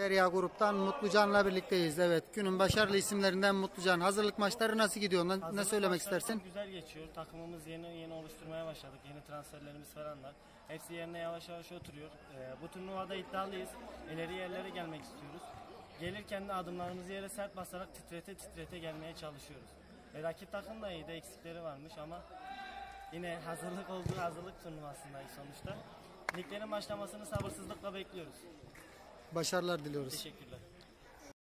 Derya Grup'tan Mutlucan'la birlikteyiz. Evet, günün başarılı isimlerinden Mutlucan. Hazırlık maçları nasıl gidiyor? Ne söylemek istersin? Çok güzel geçiyor. Takımımız yeni oluşturmaya başladık. Yeni transferlerimiz falan var. Hepsi yerine yavaş yavaş oturuyor. Bu turnuvada iddialıyız. İleri yerlere gelmek istiyoruz. Gelirken de adımlarımızı yere sert basarak titrete gelmeye çalışıyoruz. Rakip takım da iyiydi, eksikleri varmış ama yine hazırlık turnuvasındayız sonuçta. Liglerin başlamasını sabırsızlıkla bekliyoruz. Başarılar diliyoruz. Teşekkürler.